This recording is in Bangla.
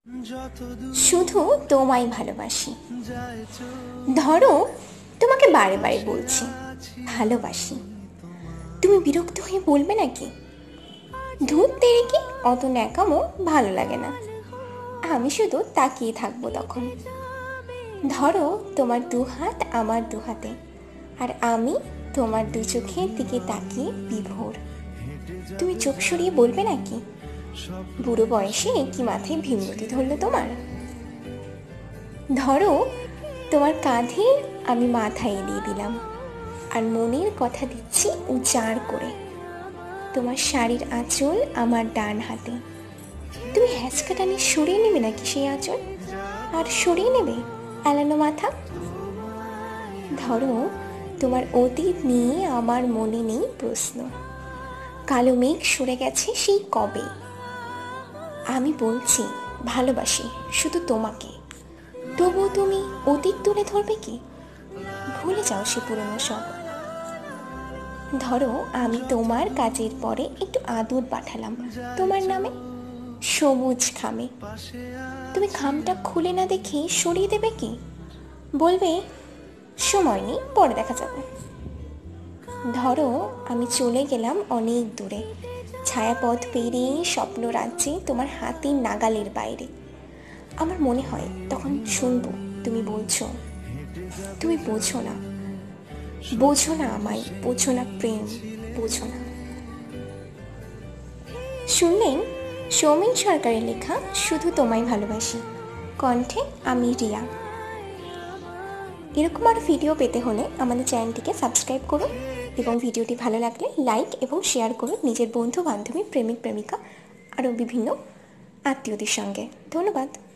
শুধু তোমায় ভালোবাসি। ধরো তোমাকে বারে বারে বলছি ভালোবাসি, তুমি বিরক্ত হয়ে বলবে নাকি ধূর তেরে কি, অত ন্যাকামো ভালো লাগে না। আমি শুধু তাকিয়ে থাকবো তখন। ধরো তোমার দু হাত আমার দু হাতে, আর আমি তোমার দু চোখের দিকে তাকিয়ে বিভোর। তুমি চোখ সরিয়ে বলবে নাকি বুড়ো বয়সে কি মাথায় ভীমরতি ধরলো তোমার। ধরো তোমার কাঁধে আমি মাথা এলিয়ে দিলাম, আর মনের কথা দিচ্ছি উজাড় করে। তোমার শাড়ির আঁচল আমার ডান হাতে, তুমি হ্যাঁচকা টানে সরিয়ে নেবে নাকি সেই আঁচল, আর সরিয়ে নেবে এলানো মাথা। ধরো তোমার অতীত নিয়ে আমার মনে নেই প্রশ্ন, কালো মেঘ সরে গেছে সেই কবে। আমি বলছি ভালোবাসি শুধু তোমাকে, তবুও তুমি অতীত তুলে ধরবে কি, ভুলে যাও সে পুরনো সব। ধরো আমি তোমার কাজের পরে একটু আদর পাঠালাম তোমার নামে সবুজ খামে, তুমি খামটা খুলে না দেখে সরিয়ে দেবে কি, বলবে সময় নেই পরে দেখা যাবে। ধরো আমি চলে গেলাম অনেক দূরে, ছায়াপথ পেরিয়ে স্বপ্ন রাজ্যে তোমার হাতের নাগালের বাইরে। আমার মনে হয় তখন শুনবো তুমি বলছো, তুমি বোঝো না, বোঝো না আমায়, বোঝো না প্রেম, বোঝো না। শুনলেন সৌমেন সরকারের লেখা শুধু তোমায় ভালোবাসি, কণ্ঠে আমি রিয়া। এরকম আরও ভিডিও পেতে হলে আমাদের চ্যানেলটিকে সাবস্ক্রাইব করুন এবং ভিডিওটি ভালো লাগলে লাইক এবং শেয়ার করুন নিজের বন্ধু বান্ধবী প্রেমিক প্রেমিকা আরও বিভিন্ন আত্মীয়দের সঙ্গে। ধন্যবাদ।